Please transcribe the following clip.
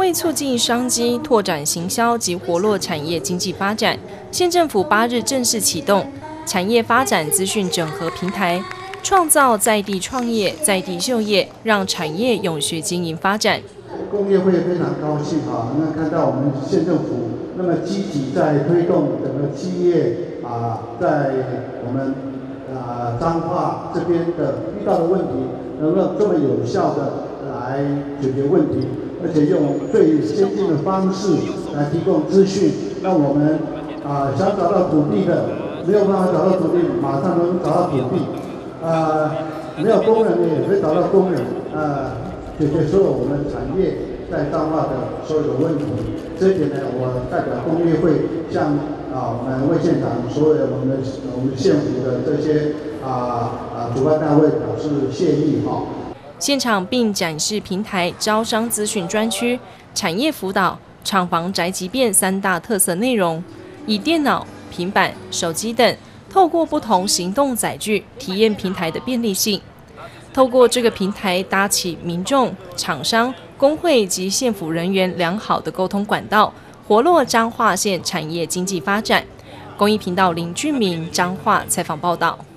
为促进商机、拓展行销及活络产业经济发展，县政府8日正式启动产业发展资讯整合平台，创造在地创业、在地就业，让产业永续经营发展。 工业会非常高兴能看到我们县政府那么积极在推动整个企业在我们彰化这边的遇到的问题，能够这么有效的来解决问题，而且用最先进的方式来提供资讯，让我们想找到土地的没有办法找到土地，马上能找到土地，没有工人也可以找到工人，解决所有我们产业在彰化的所有的问题。这一点呢，我代表工业会向我们魏县长所有我们县府的这些主办单位表示谢意现场并展示平台招商资讯专区、产业辅导、厂房宅急便3大特色内容，以电脑、平板、手机等，透过不同行动载具体验平台的便利性。透过这个平台搭起民众、厂商、工会及县府人员良好的沟通管道，活络彰化县产业经济发展。公益频道林俊明彰化采访报道。